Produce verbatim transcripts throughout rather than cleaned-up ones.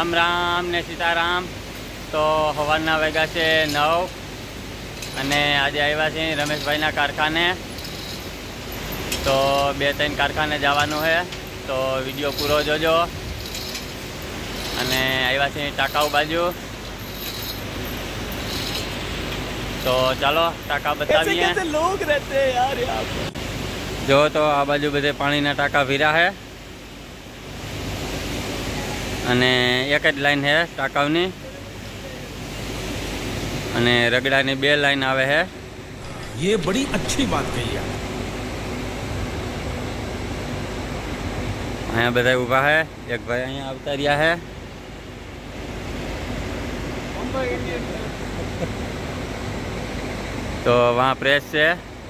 राम राम ने सीताराम। तो सवाરના वाग्या છે नौ અને આજે આવ્યા છીએ રમેશભાઈના कारखाने। तो बे तीन कारखाने जवानुं है, तो विडियो पूरो जोजो। अने આવ્યા છીએ टाकाऊ बाजू। तो चलो टाका बतावीए। कैसे कैसे लोग रहते हैं यार यहाँ पर। जो तो आ बाजू बधे पाणीना टाका भीरा है अने एक ज लाइन है टाकावनी अने रगड़ानी बे लाइन आवे है। ये बड़ी अच्छी बात कही है। अँ बधा ऊभा है, एक भाई अँ आवता रह्या है। तो वहाँ प्रेस है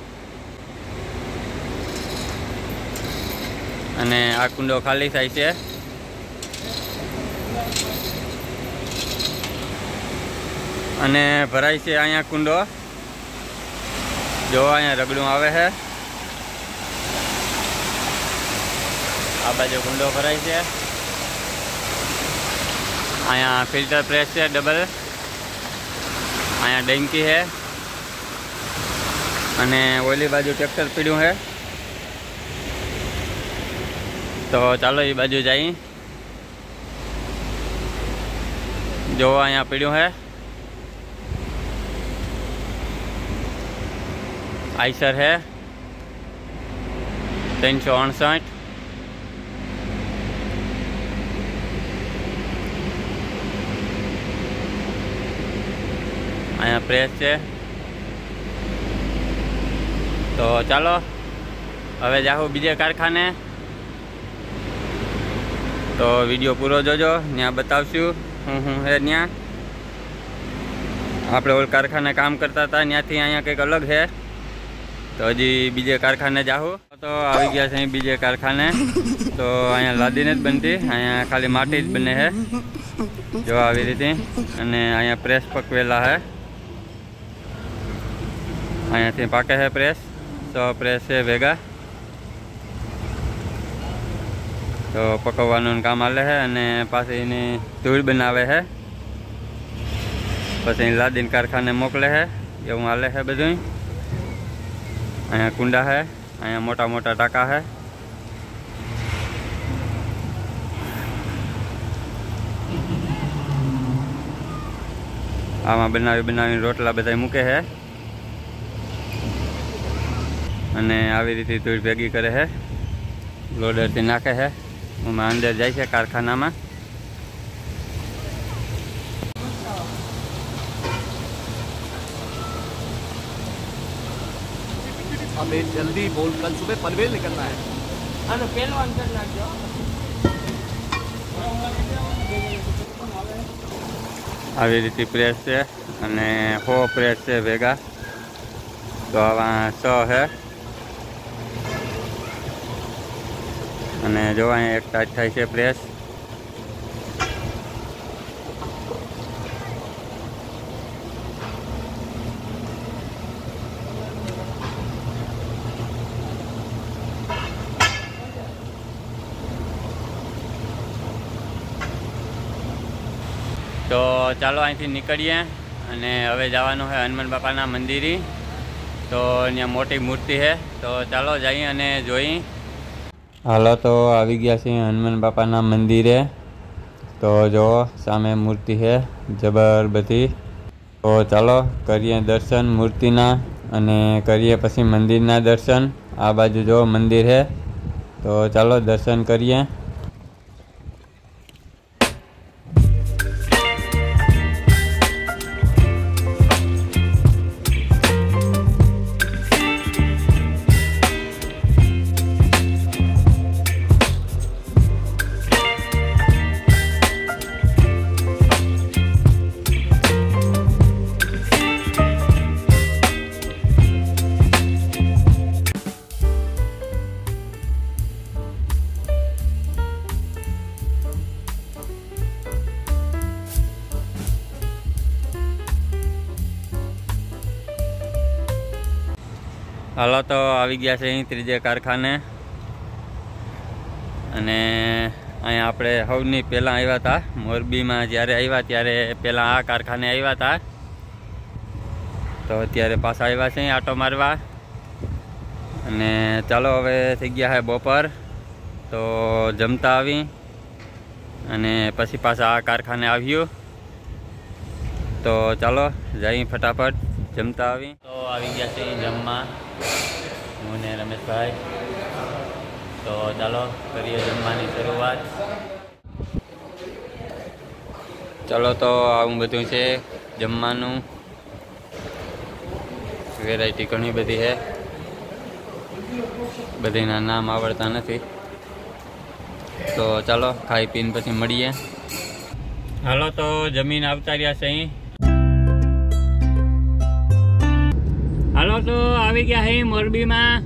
अने आ कुंडो खाली थाय छे। अने भराई से अँ कुंडो जो अँ रगड़ू आवे है। आ बाजू कुंडो भराई से। अँ फिल्टर प्रेस है डबल। अँ डेंकी है अने ओली बाजू ट्रेक्टर पीड़ू है। तो चलो ये बाजू जाई। जो अँ पीड़ू है आइसर है तीन सौ अड़सठ। अँ प्रेस है। तो चलो हवे जाहू बीजे कारखाने। तो विडियो पूरो जोजो, त्या बतावशु हूँ हूँ है। त्या आपणे ओल कारखाने काम करता था, त्याथी अहींया कंईक अलग है। तो हजी बीजे कारखाने जाहू। तो आई गया छे बीजे कारखाने। तो अहींया लादी नथी बनती, अहींया खाली माटी ज बने है। जो आवी रीते अने अहींया प्रेस पकवेला है। अहींयाथी पाके है प्रेस। तो प्रेस है भेगा। तो पकववानुं काम आले है अने पाछी एनी धूळ बनावे है। पछी लादीने कारखाने मोकले है। एवुं हाले है बधुं। अहींया कुंडा है, अहींया मोटा मोटा टाका है। आमां बनावी बनावीने रोटला बधाय मूके है अने आवी रीते धूळ भेगी करे है। लोडरथी नाखे है। उमां अंदर जाय छे कारखानामां। हमें जल्दी बोल, कल सुबह पनवेल निकलना है। अरे पहलवान कर नाखजो। આવી રીતે પ્રેસ છે અને સો પ્રેસ છે ભેગા। તો આવા સો है અને જો અહીંયા એક ટાઈટ થાય છે પ્રેસ। तो चलो अहींथी निकळीए अने हवे जवानुं है हनुमान बापाना मंदिरे। तो त्यां मोटी मूर्ति है। तो चलो जाइए अने जोई। हालो तो आवी गया छे हनुमान बापाना मंदिरे। तो जो सामे मूर्ति है जबर बधी। तो चलो करिए दर्शन मूर्तिना अने करिए पछी मंदिरना दर्शन। आ बाजू जो मंदिर है। तो चलो दर्शन करिए। हालो तो આવી ગયા છે અહીં ત્રીજે કારખાને અને અહીંયા આપણે સૌની પહેલાં આવ્યા હતા મોરબીમાં જ્યારે આવ્યા ત્યારે પહેલાં આ કારખાને આવ્યા હતા, તો અત્યારે પાછા આવ્યા છે આટો મારવા. અને ચાલો હવે થઈ ગયા છે બપોર, તો જમતા આવી અને પછી પાછા આ કારખાને આવ્યું. તો ચાલો જઈ ફટાફટ જમતા આવી. તો આવી ગયા છે જમવા હું ને રમેશભાઈ. તો ચાલો કરીએ જમવાની શરૂઆત. ચાલો તો આવું બધું છે જમવાનું, વેરાયટી ઘણી બધી છે, બધીના નામ આવડતા નથી. તો ચાલો ખાઈ પીને પછી મળીએ. હાલો તો જમીન આવતા રહ્યા છે અહીં. હાલો તો આવી ગયા છે મોરબીમાં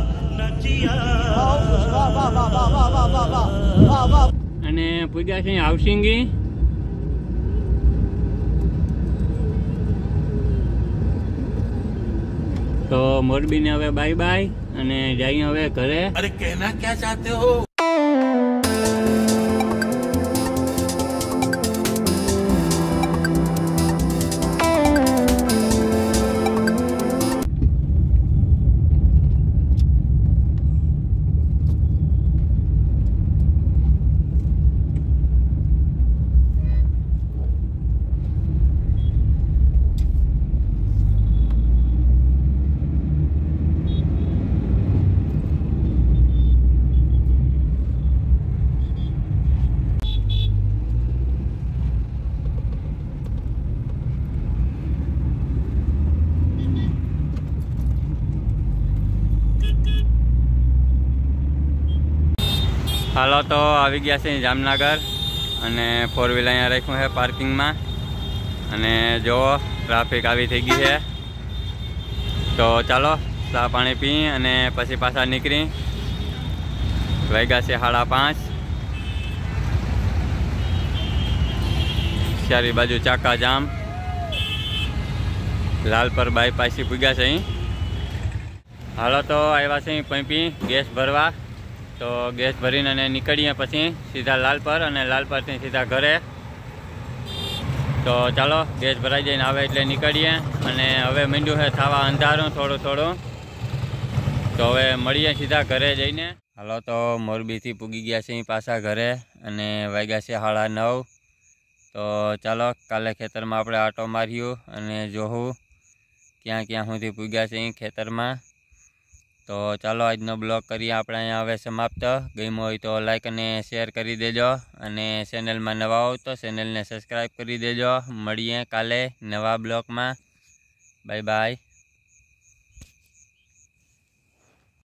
અને પૂજા છે હાઉસિંગી. તો મોરબીને હવે બાય બાય અને જઈએ હવે ઘરે. अरे कहना क्या चाहते हो? હાલો તો આવી ગયા છે જામનગર અને ફોર વ્હીલ અહીંયા રાખ્યું છે પાર્કિંગમાં. અને જો ટ્રાફિક આવી થઈ ગઈ છે. તો ચાલો ચા પાણી પી અને પછી પાછા નીકળી. વાગ્યા છે સાડા પાંચ. ચારી બાજુ ચાકા જામ. લાલપર બાયપાસી પૂગ્યા છે અહીં. હાલો તો આવ્યા છે પંપી ગેસ ભરવા. તો ગેસ ભરીને અને નીકળીએ પછી સીધા લાલપર અને લાલપરથી સીધા ઘરે. તો ચાલો ગેસ ભરાઈ જઈને આવે એટલે નીકળીએ. અને હવે માંડ્યું છે થવા અંધારું થોડું થોડું. તો હવે મળીએ સીધા ઘરે જઈને. હાલો તો મોરબીથી પૂગી ગયા છે પાછા ઘરે અને વાગ્યા છે સાડા નવ. તો ચાલો કાલે ખેતરમાં આપણે આટો માર્યું અને જોવું ક્યાં ક્યાં સુધી પૂગ્યા છે ખેતરમાં. તો ચાલો આજનો બ્લોગ કરીએ આપણે અહીંયા હવે સમાપ્ત. ગમ્યો હોય તો લાઈક અને શેર કરી દેજો અને ચેનલમાં નવા હો તો ચેનલને સબસ્ક્રાઈબ કરી દેજો. મળીએ કાલે નવા બ્લોગમાં. Bye by.